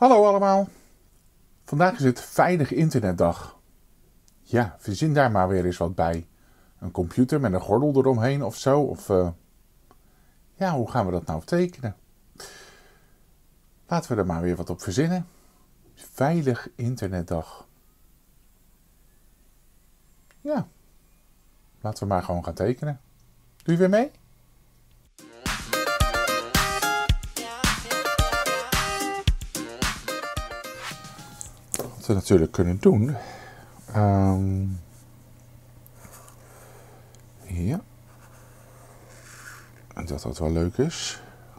Hallo allemaal, vandaag is het Veilig Internetdag. Ja, verzin daar maar weer eens wat bij. Een computer met een gordel eromheen of zo, of ja, hoe gaan we dat nou tekenen? Laten we er maar weer wat op verzinnen. Veilig Internetdag. Ja, laten we maar gewoon gaan tekenen. Doe je weer mee? Wat we natuurlijk kunnen doen. Ja. En dat wel leuk is.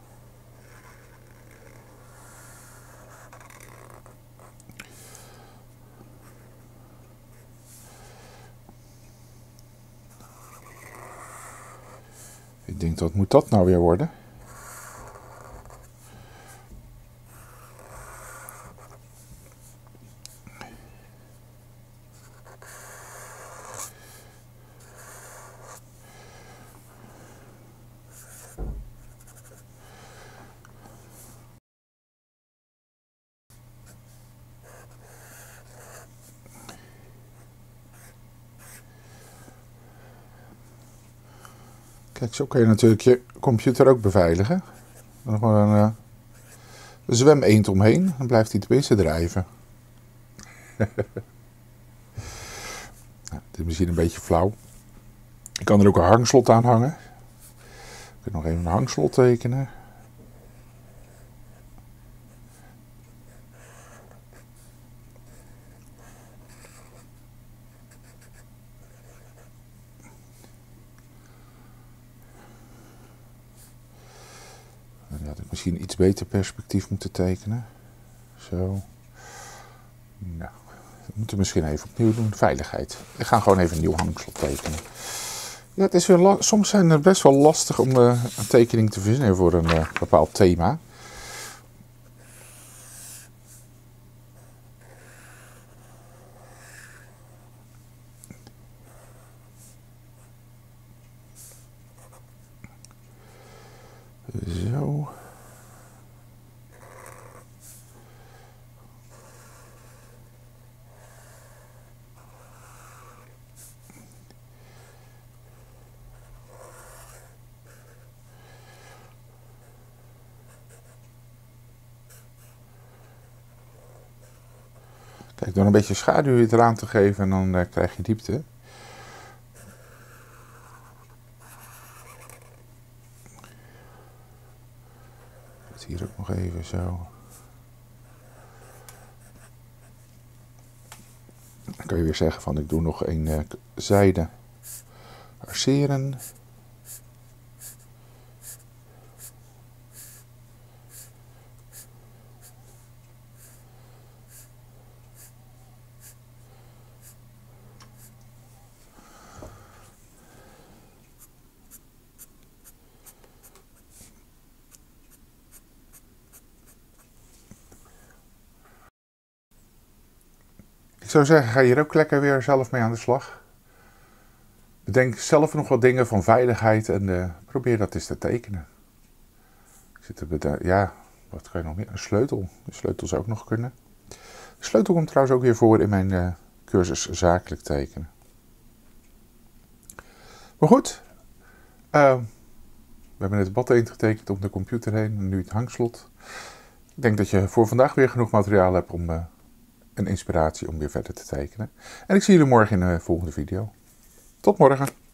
Ik denk, wat moet dat nou weer worden? Kijk, zo kun je natuurlijk je computer ook beveiligen. Dan gewoon een zwemeend omheen, dan blijft hij tenminste drijven. Nou, dit is misschien een beetje flauw. Ik kan er ook een hangslot aan hangen. Ik kan nog even een hangslot tekenen. Dan had ik misschien iets beter perspectief moeten tekenen. Zo. Nou, dat moeten we misschien even opnieuw doen. Veiligheid. Ik ga gewoon even een nieuw hangslot tekenen. Ja, het is weer soms zijn het best wel lastig om een tekening te verzinnen voor een bepaald thema. Zo. Kijk, door een beetje schaduw eraan te geven en dan krijg je diepte. Hier ook nog even zo. Dan kan je weer zeggen van ik doe nog een zijde arceren. Ik zou zeggen, ga hier ook lekker weer zelf mee aan de slag. Bedenk zelf nog wat dingen van veiligheid en probeer dat eens te tekenen. Ik zit te ja, wat kan je nog meer? Een sleutel. De sleutel zou ook nog kunnen. De sleutel komt trouwens ook weer voor in mijn cursus zakelijk tekenen. Maar goed, we hebben net het bad eend getekend om de computer heen en nu het hangslot. Ik denk dat je voor vandaag weer genoeg materiaal hebt om een inspiratie om weer verder te tekenen. En ik zie jullie morgen in de volgende video. Tot morgen!